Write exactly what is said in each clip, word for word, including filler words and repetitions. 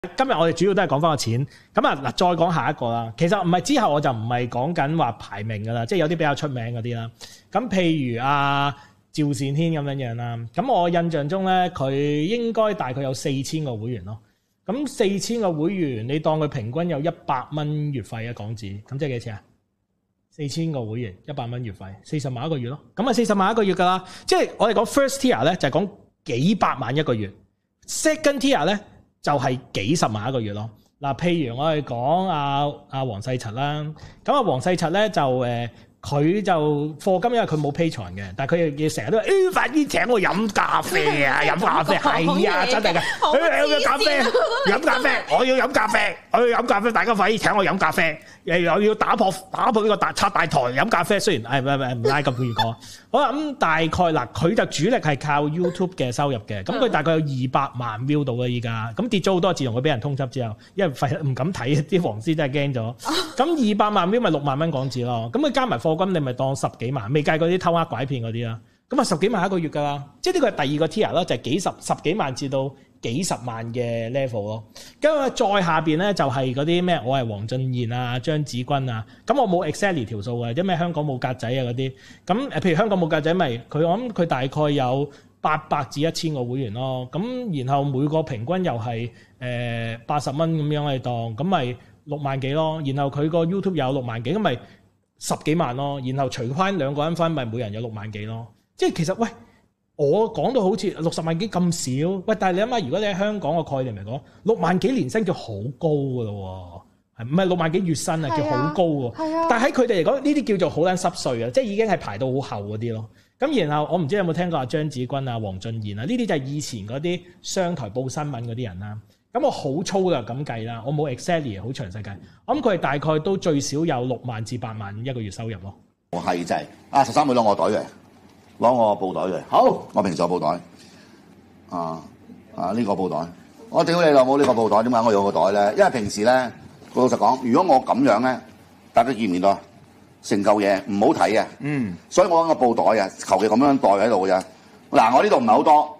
今日我哋主要都係講翻個錢，咁啊嗱，再講下一個啦。其實唔係之後我就唔係講緊話排名噶啦，即係有啲比較出名嗰啲啦。咁譬如阿趙善軒咁樣樣啦，咁我印象中咧，佢應該大概有四千個會員咯。咁四千個會員，你當佢平均有一百蚊月費嘅港紙，咁即係幾錢啊？四千個會員，一百蚊月費，四十萬一個月咯。咁啊，四十萬一個月噶啦。即係我哋講 first tier 咧，就係講幾百萬一個月 ；second tier 咧，就係幾十萬一個月咯。嗱，譬如我哋講阿阿黃世澤啦，咁啊黃世澤咧就誒，佢就課金，因為佢冇 Patreon嘅，但係佢又成日都話，誒快啲請我飲咖啡啊，飲咖啡係啊，真係㗎，誒飲咖啡，飲咖啡，我要飲咖啡，我要飲咖啡，大家快啲請我飲咖啡，又又要打破打破呢個大拆大台飲咖啡，雖然誒唔係唔拉咁遠講。好啦，咁大概嗱，佢就主力係靠 YouTube 嘅收入嘅，咁佢大概有二百萬 view 到啦依家，咁跌咗好多，自從佢俾人通緝之後，因為費唔敢睇，啲黃絲真係驚咗。咁二百萬 view 咪六萬蚊港紙咯，咁佢加埋課金，你咪當十幾萬，未計嗰啲偷呃拐騙嗰啲啦。咁啊十幾萬一個月㗎啦，即係呢個係第二個 tier 啦，就係幾十十幾萬至到幾十萬嘅 level 咯。咁啊再下邊咧就係嗰啲咩，我係黃俊賢啊、張子君啊，咁我冇 exactly 條數嘅，因為香港冇格仔啊嗰啲。咁誒，譬如香港冇格仔，咪佢我諗佢大概有八百至一千個會員咯。咁然後每個平均又係誒八十蚊咁樣嚟當，咁咪六萬幾咯。然後佢個 YouTube 有六萬幾，咁咪十幾萬咯。然後除翻兩個人分，咪每人有六萬幾咯。即係其實喂。我講到好似六十萬幾咁少，喂！但係你諗下，如果你喺香港個概念嚟講，六萬幾年薪叫好高噶咯喎，係唔係六萬幾月薪啊？叫好高喎。係啊。但係喺佢哋嚟講，呢啲叫做好撚濕碎啊，即係已經係排到好後嗰啲咯。咁然後我唔知有冇聽過阿張子君啊、黃俊賢啊，呢啲就係以前嗰啲商台報新聞嗰啲人啦。咁我好粗略咁計啦，我冇 exactly 好詳細計，我諗佢哋大概都最少有六萬至八萬一個月收入咯。 我係真係啊！十三妹攞我袋嘅。攞我布袋嘅，好，我平時有布袋，啊啊呢、這個布袋，我屌你老母呢個布袋，點解我有個袋咧？因為平時咧，老實講，如果我咁樣咧，大家見唔見到啊？成嚿嘢唔好睇嘅，嗯，所以我揾個布袋啊，求其咁樣袋喺度嘅啫。嗱，我呢度唔係好多，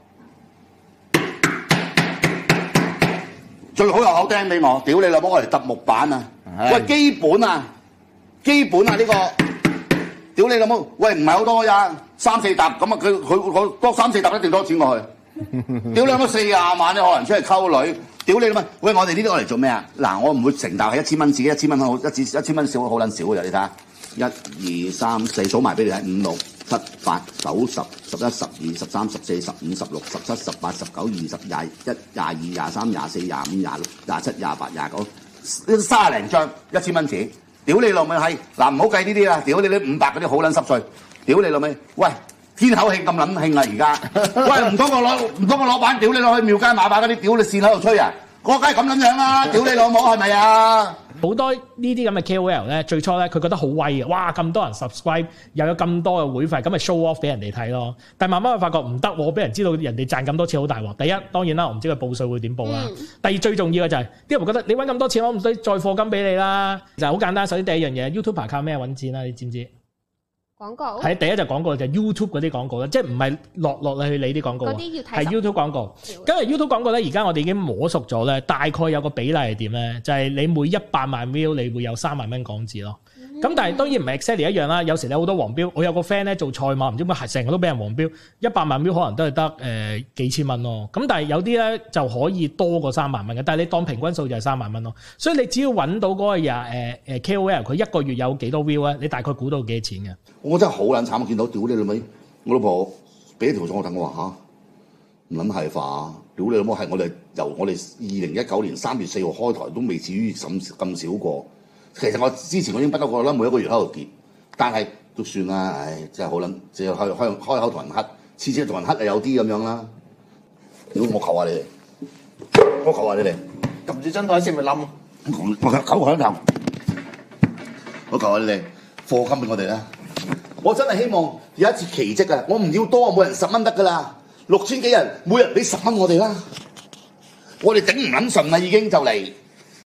最好有口釘俾我，屌你老母，我嚟揼木板啊！喂，基本啊，基本啊呢、這個。屌你老母！喂，唔係好多咋，三四沓咁啊！佢佢佢多三四沓一定多錢過去。屌你老母四廿萬，你可能出嚟溝女。屌你老母！喂，我哋呢啲攞嚟做咩啊？嗱，我唔會成沓係一千蚊，自己一千蚊好，一千一千蚊少好撚少嘅咋？你睇下，一二三四，數埋俾你睇，五六七八九十十一十二十三十四十五十六十七十八十九二十廿一廿二廿三廿四廿五廿六廿七廿八廿九，呢三廿零張一千蚊紙。屌你老味係嗱，唔好計呢啲啦！屌你啲五百嗰啲好撚濕碎！屌你老味，喂天口慶咁撚慶啊而家！喂唔通我攞唔通我攞板屌你落去廟街馬把嗰啲屌你線喺度吹啊！我梗係咁撚樣啦！屌你老母係咪啊？ 好多呢啲咁嘅 K O L 咧，最初咧佢覺得好威啊！哇咁多人 subscribe，又有咁多嘅會費，咁咪 show off 俾人哋睇咯。但係慢慢佢發覺唔得，我俾人知道人哋賺咁多錢好大鑊。第一當然啦，我唔知佢報稅會點報啦。嗯、第二最重要嘅就係啲人覺得你揾咁多錢，我唔使再課金俾你啦。就係好簡單，首先第一樣嘢 YouTuber 靠咩揾錢啊？你知唔知？ 廣告係第一就廣告就係 YouTube 嗰啲廣告啦，即係唔係落落去你啲廣告啊？係 YouTube 廣告。咁啊 YouTube 廣告咧，而家我哋已經摸熟咗咧，大概有個比例係點咧？就係、是、你每一百萬 view 你會有三萬蚊港紙咯。咁、嗯、但係當然唔係 exactly 一樣啦。有時你好多黃標，我有個 friend 咧做賽馬，唔知點解成日都俾人黃標，一百萬 view 可能都係得誒幾千蚊咯。咁但係有啲咧就可以多過三萬蚊嘅，但係你當平均數就係三萬蚊咯。所以你只要揾到嗰個人誒誒 K O L， 佢一個月有幾多 view 咧？你大概估到幾多錢嘅？ 我真係好撚慘，見到屌你老味，我老婆俾條數我等我話嚇，唔撚係化，屌你老母係我哋由我哋二零一九年三月四號開台都未至於咁咁少過。其實我之前我已經不嬲過啦，每一個月喺度跌，但係都算啦，唉，真係好撚，只係開開開口同人乞，次次同人乞係有啲咁樣啦。屌我求下你哋，我求下你哋， 撳住張台先咪冧。 我求求響頭，我求下你哋課金俾我哋啦。我真係希望有一次奇蹟啊！我唔要多，每人十蚊得噶啦，六千幾人，每人俾十蚊我哋啦。我哋頂唔撚順啦，已經就嚟。